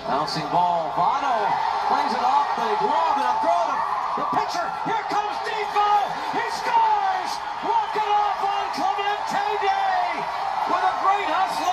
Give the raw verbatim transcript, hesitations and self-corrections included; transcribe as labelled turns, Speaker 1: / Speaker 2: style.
Speaker 1: Bouncing ball. Votto plays it off the glove and a throw to the pitcher. Here comes Difo. He scores! Walk it off on Clemente Day with a great hustle.